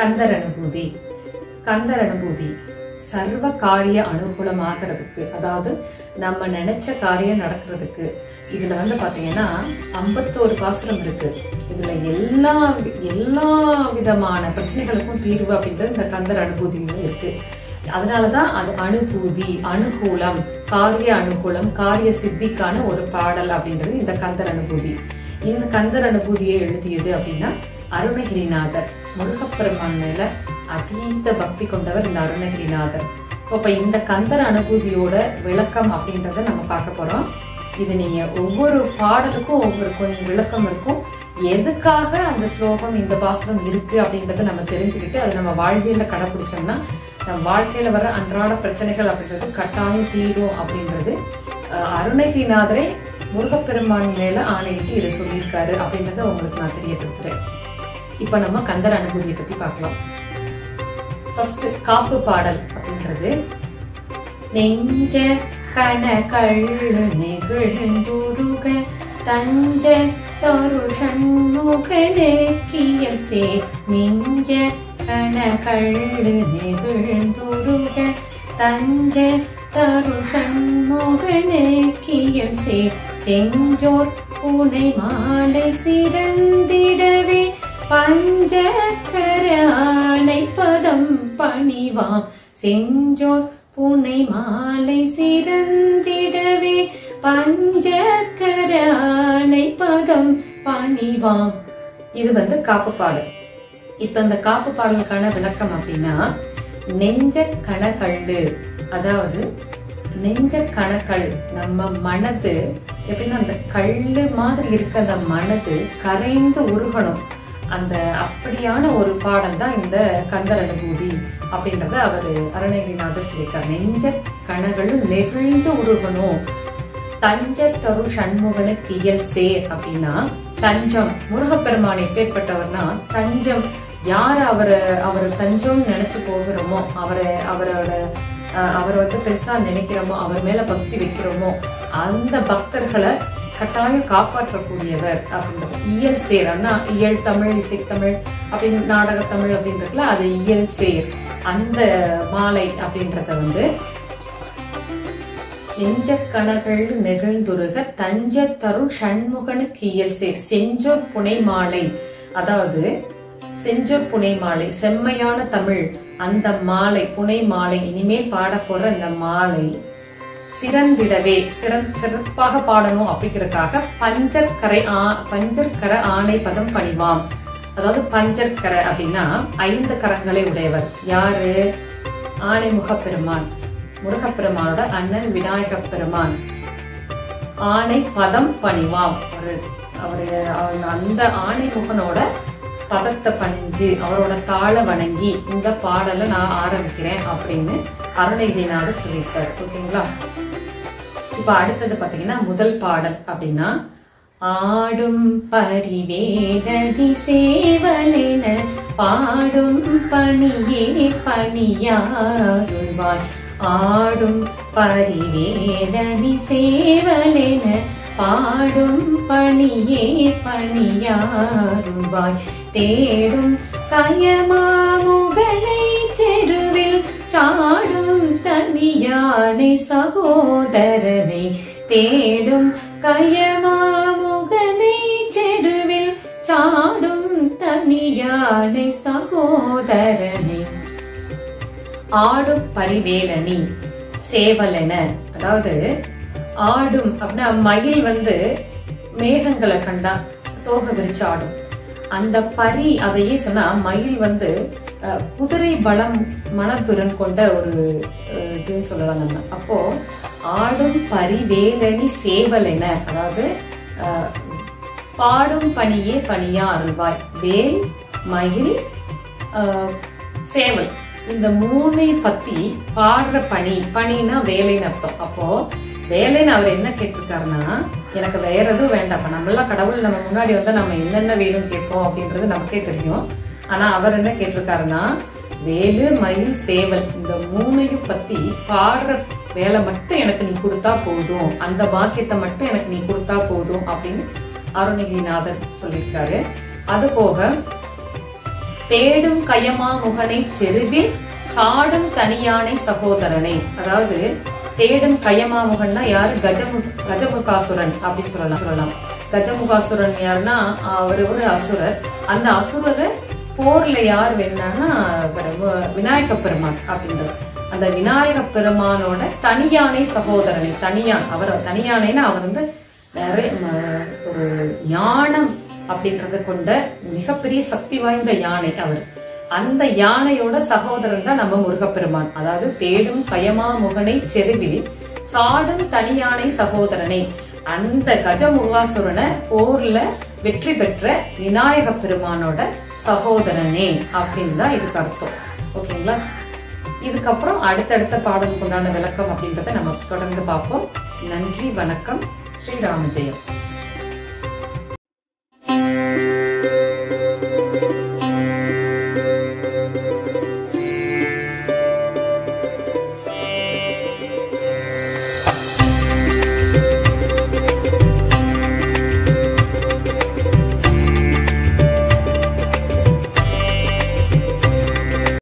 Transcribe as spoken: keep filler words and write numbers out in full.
கந்தர் அனுபூதி. கந்தர் அனுபூதி சர்வ காரிய அனுகூலமாகிறதுக்கு, அதாவது நம்ம நினைச்ச காரியம் நடக்கிறதுக்கு. இதுல வந்து பாத்தீங்கன்னா ஐம்பத்தோரு பாசுரம் இருக்கு. இதுல எல்லா எல்லா விதமான பிரச்சனைகளுக்கும் தீர்வு அப்படின்றது இந்த கந்தர் அனுபூதியில இருக்கு. அதனாலதான் அது அனுபூதி, அனுகூலம், காரிய அனுகூலம், காரிய சித்திக்கான ஒரு பாடல் அப்படின்றது இந்த கந்தர் அனுபூதி. இந்த கந்தர் அனுபூதியை எழுதியது அப்படின்னா அருணகிரிநாதர். முருகப்பெருமான் மேல அதீத பக்தி கொண்டவர் இந்த அருணகிரிநாதர். இப்ப இந்த கந்தர் அனுபூதியோட விளக்கம் அப்படின்றத நம்ம பார்க்க போறோம். இது நீங்க ஒவ்வொரு பாடலுக்கும் ஒவ்வொரு கொஞ்சம் விளக்கம் இருக்கும். எதுக்காக அந்த ஸ்லோகம் இந்த பாசுரம் இருக்கு அப்படின்றத நம்ம தெரிஞ்சுக்கிட்டு அதை நம்ம வாழ்வியல கடைபிடிச்சோம்னா நம்ம வாழ்க்கையில வர அன்றாட பிரச்சனைகள் அப்படின்றது கட்டாயம் தீரும் அப்படின்றது அருணகிரிநாதரே முருகப்பெருமான் மேல ஆணையிட்டு இதை சொல்லியிருக்காரு அப்படின்றத உங்களுக்கு நான் தெரியப்படுத்துறேன். இப்ப நம்ம கந்தர் அனுபூதியை பத்தி பார்க்கலாம். ஃபர்ஸ்ட் காப்பு பாடல் அப்படின்றது நெஞ்ச கணகள் நெகிழ்ந்துருக தஞ்ச தருஷண்முகனேக்கியல் சே நெஞ்ச கணகள் நெகிழ்ந்துருக தஞ்ச தருஷண்முகனேக்கியல் சே செஞ்சோர் பூனை மாலை சிறந்திடவே பஞ்சக்கர ஆனை பதம் பணிவாம் செஞ்சோர் பூனை மாலை சிறந்திடவே பஞ்சக்கர ஆனை பதம் பணிவாம். இது வந்து காப்பு பாடல். இப்ப இந்த காப்பு பாடலுக்கான விளக்கம் அப்படின்னா நெஞ்ச கணக்கள்ளு, அதாவது நெஞ்ச கணக்கள் நம்ம மனது எப்படின்னா அந்த கல்லு மாதிரி இருக்க அந்த மனது கரைந்து உருகணும். அந்த அப்படியான ஒரு பாடல் தான் இந்த கந்தர் அனுபூதி அப்படின்றத அவரு அருணகிரிநாதர் சொல்லியிருக்கார். நெஞ்ச கணகள் நெகிழ்ந்து உருகணும். தஞ்ச தரு சண்முகன கியல் சேர் அப்படின்னா தஞ்சம், முருகப்பெருமான் எப்பேற்பட்டவர்னா தஞ்சம். யார் அவரை அவர் தஞ்சம் நினைச்சு போகிறோமோ, அவரை அவரோட அவர் வந்து பெருசா நினைக்கிறோமோ, அவர் மேல பக்தி வைக்கிறோமோ அந்த பக்தர்களை கட்டாயம் காப்பாற்றக்கூடியவர் அப்படின்றது. இயல் சேர் அப்படின்னா இயல் தமிழ், இசைத்தமிழ் அப்படின்னு நாடக தமிழ் அப்படின்றதுல அது இயல் சேர். அந்த மாலை அப்படின்றத வந்து நெஞ்ச கணகள் நெகிழ்ந்துருக தஞ்ச தரு சண்முகனுக்கு இயல் சேர் செஞ்சோர் புனை மாலை, அதாவது செஞ்சோர் புனை மாலை செம்மையான தமிழ். அந்த மாலை புனை மாலை இனிமேல் பாட போற இந்த மாலை சிறந்திடவே சிறப்பாக பாடணும் அப்படிங்கிறதுக்காக பஞ்சர்கரை ஆ பஞ்சர்கர ஆணை பதம் பணிவாம். அதாவது பஞ்சர்கரை அப்படின்னா ஐந்து கரங்களை உடையவர். யாரு? ஆணை முகப்பெருமான், முருகப்பெருமானோட அண்ணன் விநாயக பெருமான். ஆணை பதம் பணிவாம். அவரு அவரு அந்த ஆணை முகனோட பதத்தை பணிஞ்சு அவரோட தாள வணங்கி இந்த பாடலை நான் ஆரம்பிக்கிறேன் அப்படின்னு அருணகிரிநாதர் சொல்லியிருக்காரு. ஓகேங்களா? இப்ப அடுத்தது பாத்தீங்கன்னா முதல் பாடல் அப்படின்னா ஆடும் பரிவேதடி சேவலென பாடும் பணியே பணியாருள்வாய். ஆடும் பரிவேதடி சேவலென பாடும் பணியே பணியாருள்வாய். தேடும் கயமாமுகனை செருவில் சாடும் தனியானை சகோதரனை. தேடும் கயமாமுகனை செருவில் சாடும் தனியானை சகோதரனை. ஆடும் பரிவேலனி சேவலென, அதாவது ஆடும் அப்படின்னா மயில் வந்து மேகங்களை கண்டா தோக விரிச்சு ஆடும். அந்த பரி அதையே சொன்னா மயில் வந்து குதிரை பலம் மனத்துடன் கொண்ட ஒரு இதுன்னு சொல்லலாம் நம்ம. அப்போ ஆடும் பரிவேலனி சேவலென, அதாவது பாடும் பணியே பணியா அருள்வாய். வேல், மயில், சேவல் இந்த மூணை பத்தி பாடுற பணி, பணினா வேலைன்னு அர்த்தம். அப்போ வேலைன்னு அவர் என்ன கேட்டிருக்காருன்னா எனக்கு வேற எதுவும் வேண்டாம். நம்மளாம் கடவுள் நம்ம முன்னாடி வந்து நம்ம என்னென்ன வேணும் கேட்போம் அப்படின்றது நமக்கே தெரியும். ஆனா அவர் என்ன கேட்டிருக்காருன்னா வேலு, மயில், சேவல் இந்த மூணையும் பத்தி பாடுற வேலை மட்டும் எனக்கு நீ கொடுத்தா போதும், அந்த பாக்கியத்தை மட்டும் எனக்கு நீ கொடுத்தா போதும் அப்படின்னு அருணகிரிநாதர் சொல்லியிருக்காரு. அது போக தேடும் கயமா முகனை செருவில் சாடும் தனியானை சகோதரனை. அதாவது தேடும் கயமாமுகன்னா யாரு? கஜமு கஜமுகாசுரன் அப்படின்னு சொல்லலாம் சொல்லலாம் கஜமுகாசுரன் யாருன்னா அவர் ஒரு அசுரர். அந்த அசுரரை போர்ல யார் வேணான்னா விநாயக பெருமான் அப்படின்றது. அந்த விநாயக பெருமானோட தனியானை சகோதரனை, தனியான் அவர் தனியானைன்னா அவர் வந்து நிறைய ஒரு ஞானம் அப்படின்றத கொண்ட மிகப்பெரிய சக்தி வாய்ந்த யானை அவர். அந்த யானையோட சகோதரன் தான் நம்ம முருகப்பெருமான். அதாவது தேடும் கயமா முகனை செருவில் சாடும் தனியானை சகோதரனை, அந்த கஜமுகாசுரனை போர்ல வெற்றி பெற்ற விநாயக பெருமானோட சகோதரனே அப்படின்னு தான் இதுக்கு அர்த்தம். ஓகேங்களா? இதுக்கப்புறம் அடுத்தடுத்த பாடலுக்கு உண்டான விளக்கம் அப்படின்றத நம்ம தொடர்ந்து பார்ப்போம். நன்றி, வணக்கம். ஸ்ரீராம ஜெயம்.